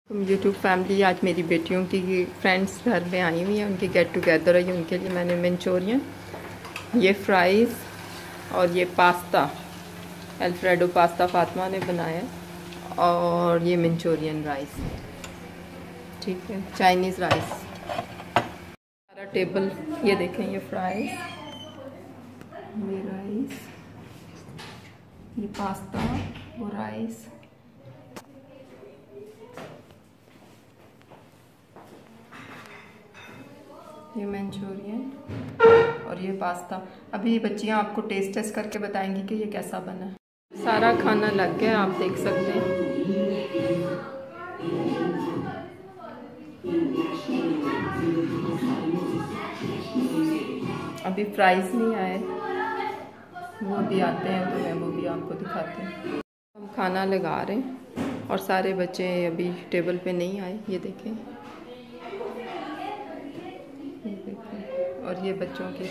YouTube family, आज मेरी बेटियों की फ्रेंड्स घर में आई हुई हैं, उनकी गेट टुगेदर है। उनके लिए मैंने मंचूरियन, ये फ्राइज़ और ये पास्ता, अल्फ्रेडो पास्ता फातिमा ने बनाया, और ये मंचूरियन राइस, ठीक है, चाइनीज़ राइस। सारा टेबल, ये देखें, ये फ्राइज़, ये राइस, ये पास्ता, वो राइस, ये मंचूरियन और ये पास्ता। अभी बच्चियाँ आपको टेस्ट करके बताएंगी कि ये कैसा बना है। सारा खाना लग गया, आप देख सकते हैं। अभी फ्राइज़ नहीं आए, वो भी आते हैं तो मैं वो भी आपको दिखाती हूँ। हम खाना लगा रहे हैं और सारे बच्चे अभी टेबल पे नहीं आए, ये देखें, और ये बच्चों के।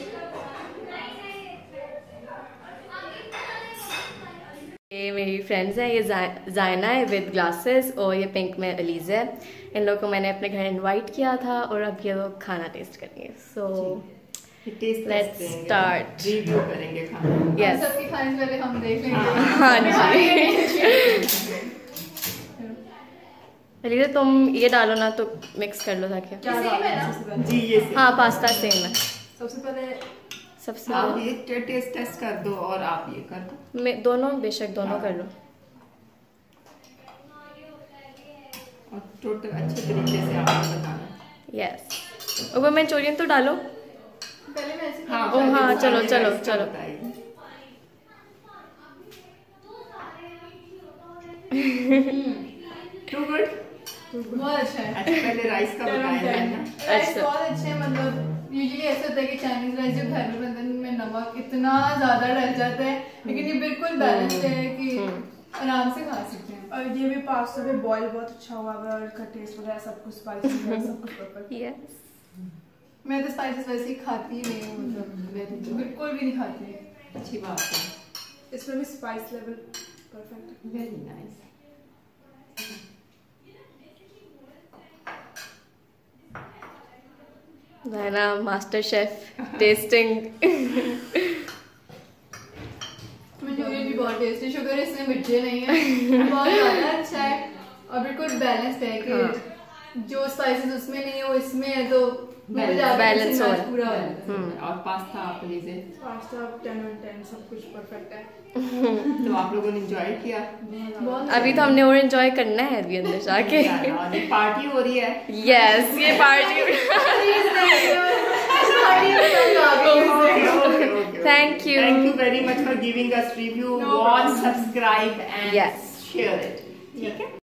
ये मेरी फ्रेंड्स हैं, ये जायना है विद ग्लासेस, और ये पिंक में अलीज़ है। इन लोगों को मैंने अपने घर इनवाइट किया था और अब ये लोग खाना टेस्ट करेंगे। सो लेट्स स्टार्ट, रिव्यू करेंगे खाना। यस, सबके खाने से पहले हम देख लेंगे। हाँ जी। अलीज़ा तुम ये डालो ना, तो मिक्स कर लो ताकि। जी ये हाँ, पास्ता सेम है। सबसे पहले आप ये टेस्ट कर दो और आप ये कर दो। मैं दोनों, बेशक दोनों कर लो। और टोटल अच्छे तरीके से आपको बताना। यस, ऊपर मंचूरियन तो डालो। पहले मैं ऐसे हाँ, ओ हाँ, चलो चलो चलो। टू गुड, बहुत अच्छा है। अच्छा पहले राइस का बताया जाए ना। राइस बहुत अच्छे हैं, मतलब यूजुअली ऐसा होता है कि चाइनीज राइस जो घर में बनते हैं उनमें नमक इतना ज्यादा डल जाता है, लेकिन ये बिल्कुल बैलेंस्ड है कि आराम से खा सकते हैं। और ये भी पास्ता भी बॉईल बहुत अच्छा हुआ है, और इसका टेस्ट वगैरह सब कुछ स्पाइसी है, सब कुछ परफेक्ट। यस, मैं तो स्पाइसेस वैसे ही खाती ही नहीं हूँ, मतलब बिल्कुल भी नहीं खाती। अच्छी बात है, इसमें भी स्पाइस लेवल परफेक्ट है। Very nice. Zaina master chef tasting. Manchurian भी बहुत टेस्टी, शुगर इसमें मिर्चे नहीं है, बहुत ज्यादा अच्छा है और बिल्कुल बैलेंस्ड है कि जो स्पाइसेस उसमें नहीं है वो इसमें है, तो बैलेंस हो पूरा है। और पास्ता आप लीजिए, पास्ता 10 में 10 सब कुछ परफेक्ट है। तो आप लोगों ने एंजॉय किया। अभी तो हमने और एंजॉय करना है अभी अंदर जाके। और ये पार्टी हो रही है। यस, ये party. Thank you. Thank you very much for giving us review. Watch, subscribe and share it. ठीक है?